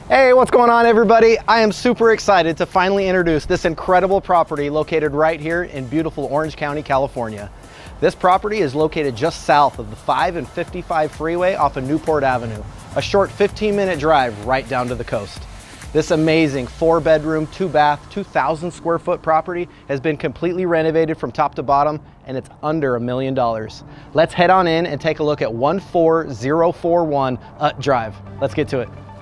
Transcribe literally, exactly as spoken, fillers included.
Hey, what's going on everybody? I am super excited to finally introduce this incredible property located right here in beautiful Orange County, California. This property is located just south of the five and fifty-five freeway off of Newport Avenue, a short fifteen minute drive right down to the coast. This amazing four bedroom, two bath, two thousand square foot property has been completely renovated from top to bottom, and it's under a million dollars. Let's head on in and take a look at one four zero four one Ut Drive. Let's get to it.